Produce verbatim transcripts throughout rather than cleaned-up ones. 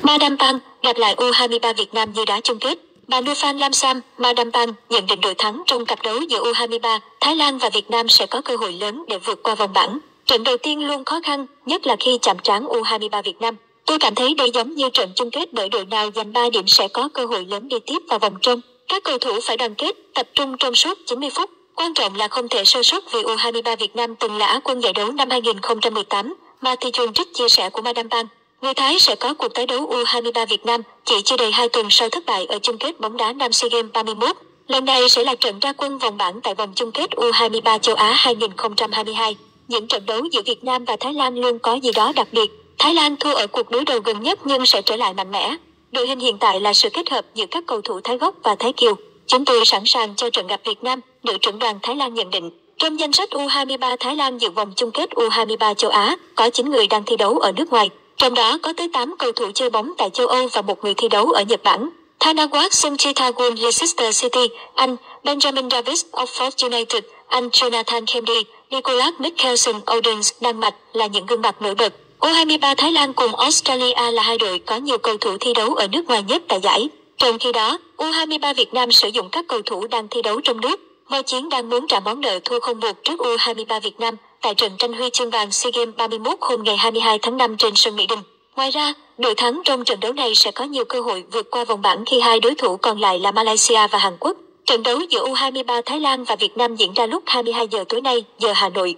Madame Pang gặp lại u hai mươi ba Việt Nam như đá chung kết. Bà Nuphan Lam Sam, Madame Pang nhận định đội thắng trong cặp đấu giữa u hai mươi ba Thái Lan và Việt Nam sẽ có cơ hội lớn để vượt qua vòng bảng. Trận đầu tiên luôn khó khăn, nhất là khi chạm trán u hai mươi ba Việt Nam. Tôi cảm thấy đây giống như trận chung kết bởi đội nào giành ba điểm sẽ có cơ hội lớn đi tiếp vào vòng trong. Các cầu thủ phải đoàn kết, tập trung trong suốt chín mươi phút. Quan trọng là không thể sơ suất vì u hai mươi ba Việt Nam từng là Á quân giải đấu năm hai nghìn không trăm mười tám, Matthew Trích chia sẻ của Madame Pang. Người Thái sẽ có cuộc tái đấu u hai mươi ba Việt Nam chỉ chưa đầy hai tuần sau thất bại ở chung kết bóng đá Nam SEA Games ba mươi mốt. Lần này sẽ là trận ra quân vòng bảng tại vòng chung kết u hai mươi ba châu Á hai nghìn không trăm hai mươi hai. Những trận đấu giữa Việt Nam và Thái Lan luôn có gì đó đặc biệt. Thái Lan thua ở cuộc đối đầu gần nhất nhưng sẽ trở lại mạnh mẽ. Đội hình hiện tại là sự kết hợp giữa các cầu thủ Thái gốc và Thái kiều. Chúng tôi sẵn sàng cho trận gặp Việt Nam, nữ trưởng đoàn Thái Lan nhận định. Trong danh sách u hai mươi ba Thái Lan dự vòng chung kết u hai mươi ba châu Á, có chín người đang thi đấu ở nước ngoài. Trong đó có tới tám cầu thủ chơi bóng tại châu Âu và một người thi đấu ở Nhật Bản. Thanawat Sungchithagun Leicester City, Anh, Benjamin Davis Oxford United, Anh Jonathan Kennedy, Nicolas Mikkelsen Odense, Đan Mạch là những gương mặt nổi bật. u hai mươi ba Thái Lan cùng Australia là hai đội có nhiều cầu thủ thi đấu ở nước ngoài nhất tại giải. Trong khi đó, u hai mươi ba Việt Nam sử dụng các cầu thủ đang thi đấu trong nước. Voi Chiến đang muốn trả món nợ thua không một trước u hai mươi ba Việt Nam tại trận tranh huy chương vàng SEA Games ba mươi mốt hôm ngày hai mươi hai tháng năm trên sân Mỹ Đình. Ngoài ra, đội thắng trong trận đấu này sẽ có nhiều cơ hội vượt qua vòng bảng khi hai đối thủ còn lại là Malaysia và Hàn Quốc. Trận đấu giữa u hai mươi ba Thái Lan và Việt Nam diễn ra lúc hai mươi hai giờ tối nay, giờ Hà Nội.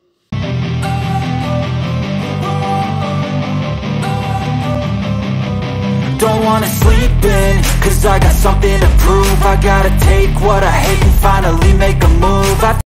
Don't wanna sleep in, cause I got something to prove. I gotta take what I hate and finally make a move. I